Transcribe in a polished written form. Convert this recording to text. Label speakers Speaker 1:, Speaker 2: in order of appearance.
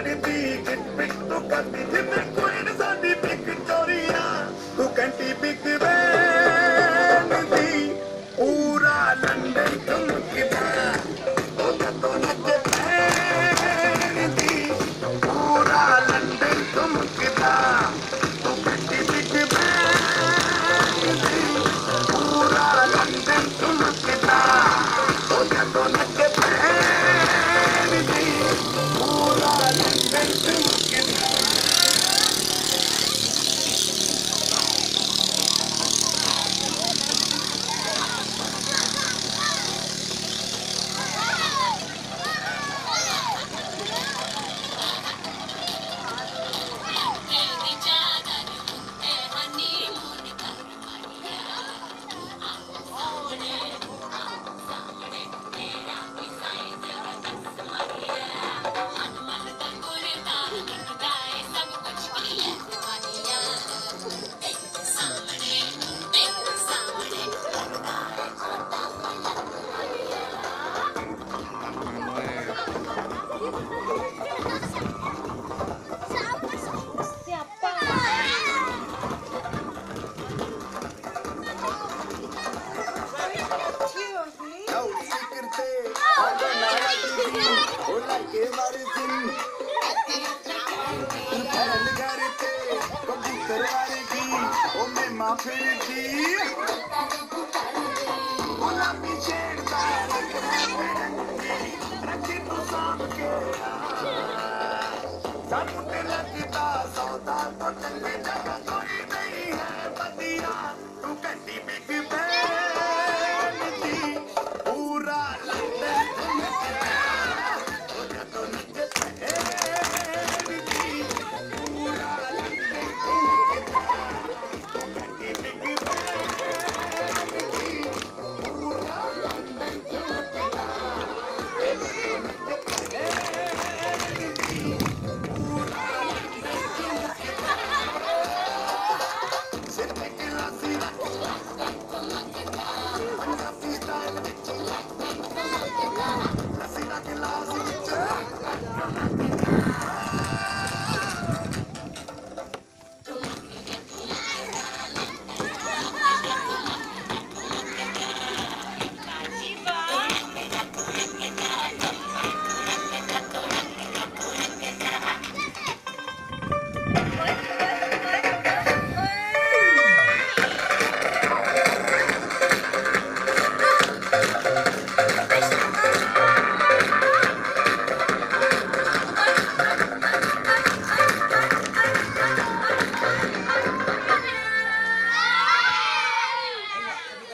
Speaker 1: लड़ती गिट पिट तो करती थी मैं कोई साडी बिग चोरिया तू कंटी बिग बैन दी पूरा लंदन चमकदा तो नचे बैन दी पूरा लंदन चमकदा तू कंटी बिग बैन दी पूरा लंदन चमकदा तो नचे बैन दी पूरा लंदन चमकदा